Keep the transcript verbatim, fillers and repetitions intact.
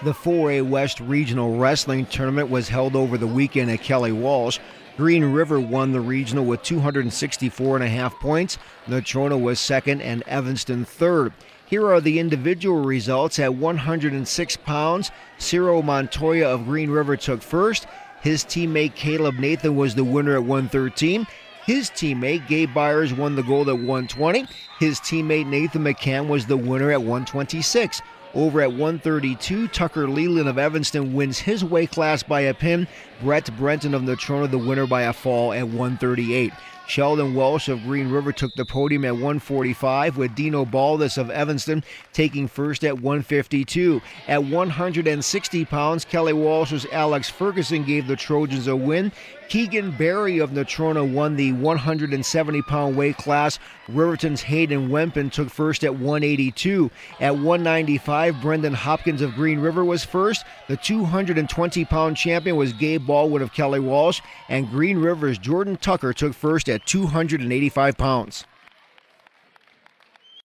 The four A West Regional Wrestling Tournament was held over the weekend at Kelly Walsh. Green River won the regional with two hundred sixty-four and a half points. Natrona was second and Evanston third. Here are the individual results. At one hundred six pounds, Ciro Montoya of Green River took first. His teammate Caleb Nathan was the winner at one thirteen. His teammate Gabe Byers won the gold at one twenty. His teammate Nathan McCann was the winner at one twenty-six. Over at one thirty-two, Tucker Leland of Evanston wins his weight class by a pin. Brett Brenton of Natrona the winner by a fall at one thirty-eight. Sheldon Welsh of Green River took the podium at one forty-five, with Dino Baldus of Evanston taking first at one fifty-two. At one hundred sixty pounds, Kelly Walsh's Alex Ferguson gave the Trojans a win. Keegan Berry of Natrona won the one hundred seventy pound weight class. Riverton's Hayden Wempen took first at one eighty-two. At one ninety-five, Brendan Hopkins of Green River was first. The two hundred twenty pound champion was Gabe Baldwin of Kelly Walsh, and Green River's Jordan Tucker took first at two hundred eighty-five pounds.